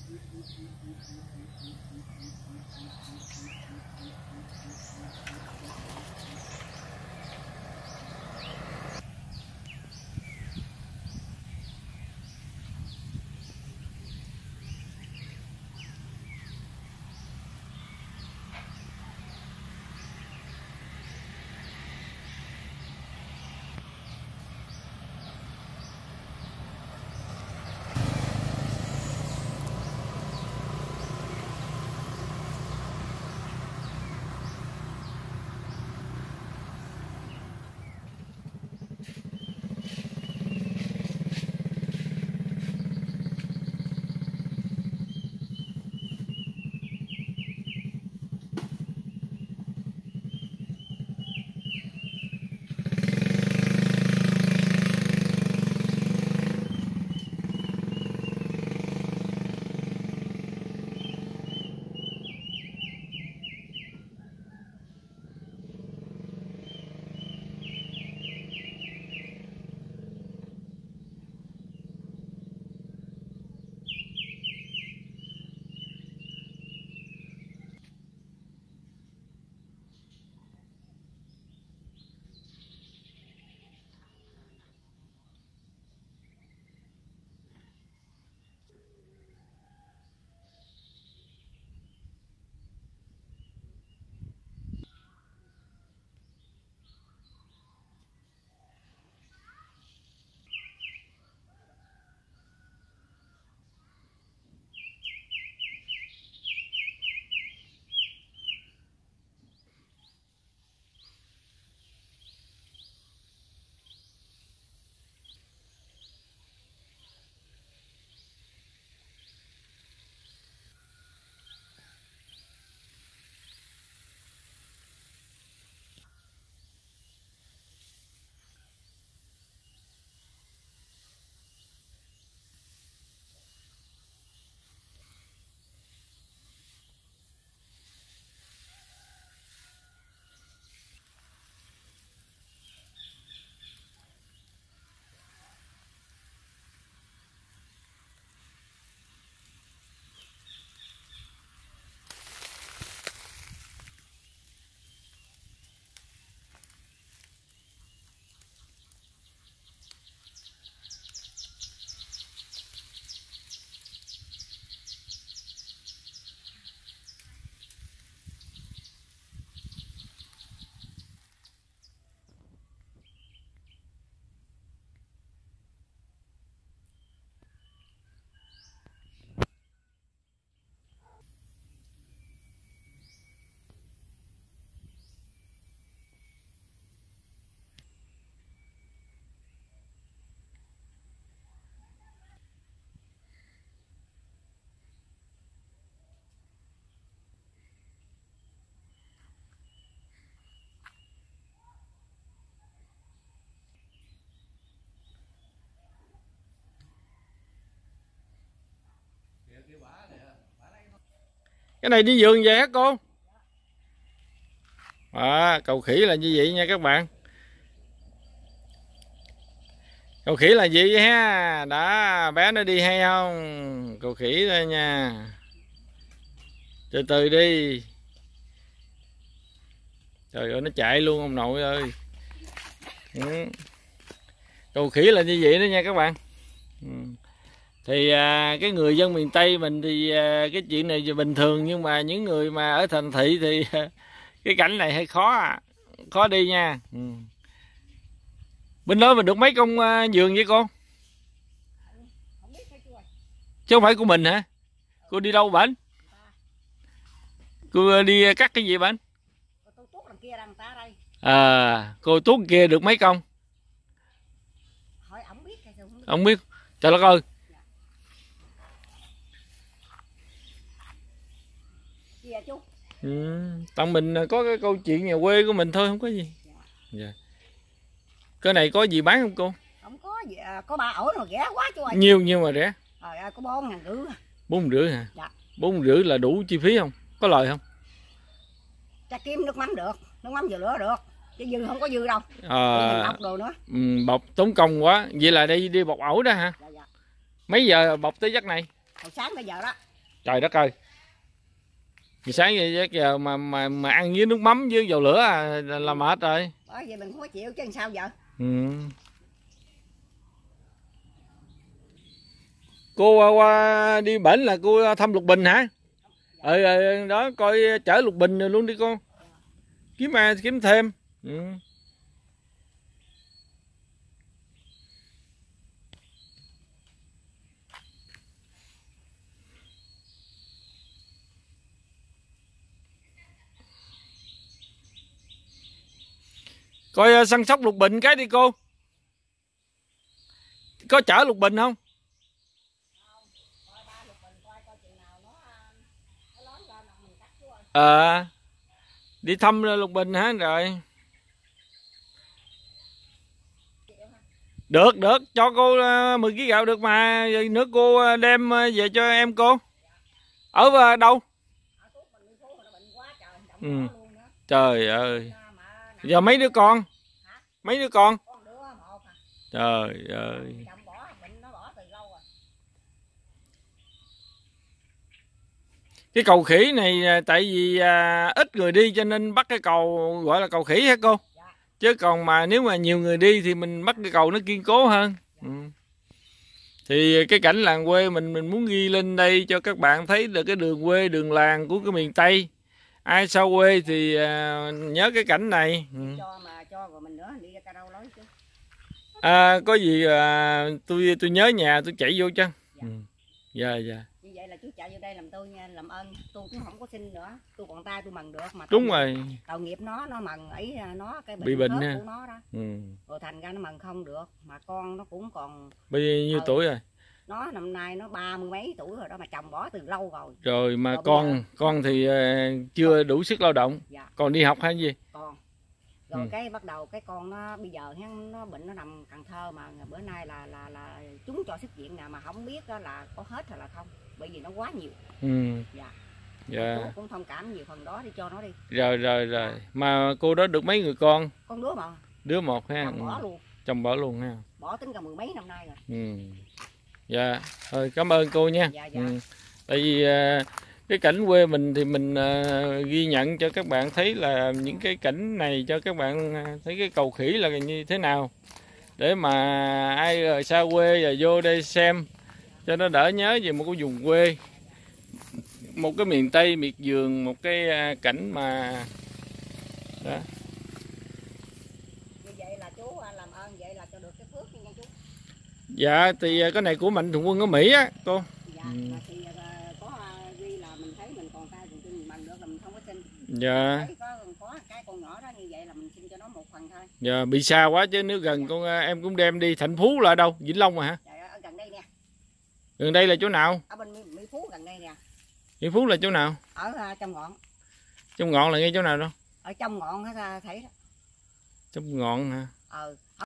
Cái này đi vườn về hả cô? Cầu khỉ là như vậy nha các bạn. Cầu khỉ là gì vậy ha? Đó, bé nó đi hay không? Cầu khỉ đây nha. Từ từ đi. Trời ơi, nó chạy luôn ông nội ơi. Cầu khỉ là như vậy đó nha các bạn. Thì cái người dân miền Tây mình thì cái chuyện này bình thường, nhưng mà những người mà ở thành thị thì cái cảnh này hơi khó đi nha. Bên đó mình được mấy con vườn vậy cô? Chứ không phải của mình hả? Cô đi đâu bển? Cô đi cắt cái gì bển? Cô Tuốt kia được mấy con? Không biết. Trời đất ơi. Tặng mình có cái câu chuyện nhà quê của mình thôi, không có gì. Dạ. Cái này có gì bán không cô? Không có gì, có 3 ổ mà rẻ quá chú ơi. Nhiêu mà rẻ? Có 4.500. 4.500 hả? Dạ. 4.500 là đủ chi phí không? Có lời không? Cha kiếm nước mắm được, nước mắm dừa lửa được, chứ dư không có dư đâu. Bọc đồ nữa. Bọc tốn công quá. Vậy là đi bọc ổ đó hả? Dạ. Mấy giờ bọc tới giấc này? Hồi sáng bây giờ đó. Trời đất ơi. Thì sáng giờ giờ mà ăn với nước mắm với dầu lửa là mệt rồi. Bởi vậy mình không có chịu chứ sao giờ. Ừ. Cô qua đi bển là cô thăm Lục Bình hả? Đó coi chở Lục Bình rồi luôn đi con. Kiếm thêm. Ừ. Coi săn sóc Lục Bình cái đi cô. Có chở Lục Bình không? Đi thăm Lục Bình hả? Rồi. Được, cho cô 10 kg gạo được mà. Nữa cô đem về cho em cô. Ở đâu? Ừ. Trời ơi. Giờ mấy đứa con? Mấy đứa con? Trời ơi. Cái cầu khỉ này tại vì ít người đi cho nên bắt cái cầu gọi là cầu khỉ hả cô? Chứ còn mà nếu mà nhiều người đi thì mình bắt cái cầu nó kiên cố hơn. Ừ. Thì cái cảnh làng quê mình muốn ghi lên đây cho các bạn thấy được cái đường quê, đường làng của cái miền Tây. Ai xa quê thì nhớ cái cảnh này. Ừ. Có gì tôi nhớ nhà tôi chạy vô chứ. Ừ. Dạ. Như vậy là chú chạy vô đây làm tôi nha, làm ơn tôi cũng không có xin nữa, tôi còn tay tôi mần được mà. Đúng rồi. Tội nghiệp nó mần ấy nó cái bị bệnh của nó đó. Ừ. Rồi thành ra nó mần không được, mà con nó cũng còn bao nhiêu tuổi rồi? Nó năm nay nó 30 mấy tuổi rồi đó, mà chồng bỏ từ lâu rồi. Rồi mà con thì chưa đủ sức lao động. Dạ. Còn đi học hay gì? Còn. Rồi cái bắt đầu cái con nó bây giờ nó bệnh, nó nằm Cần Thơ mà bữa nay là chúng cho xuất viện nè, mà không biết là có hết hay là không, bởi vì nó quá nhiều. Ừ. Dạ. Dạ. Chú cũng thông cảm nhiều phần đó, đi cho nó đi. Rồi. Mà cô đó được mấy người con? Con đứa mà. Đứa một ha. Chồng bỏ luôn. Chồng bỏ luôn ha. Bỏ tính cả 10 mấy năm nay rồi. Ừ. Dạ. Thôi cảm ơn cô nha. Dạ. Ừ. Tại vì cái cảnh quê mình thì mình ghi nhận cho các bạn thấy là những cái cảnh này, cho các bạn thấy cái cầu khỉ là như thế nào, để mà ai ở xa quê và vô đây xem cho nó đỡ nhớ về một cái vùng quê, một cái miền Tây miệt vườn, một cái cảnh mà đó. Như vậy là chú làm ơn vậy là cho được cái phước nha chú. Dạ thì cái này của Mạnh Thường Quân ở Mỹ á cô. Dạ. Thì có ghi là mình thấy mình còn tay còn chân bằng được là mình không có xin. Dạ. Thấy có cái con nhỏ đó như vậy là mình xin cho nó một phần thôi. Dạ, bị xa quá chứ nếu gần con em cũng đem đi. Thành Phú là ở đâu? Vĩnh Long mà hả? Dạ, ở gần đây nè. Gần đây là chỗ nào? Ở bên Mỹ Phú gần đây nè. Mỹ Phú là chỗ nào? Ở trong ngọn. Trong ngọn là ngay chỗ nào đâu? Ở trong ngọn thấy đó. Trong ngọn hả?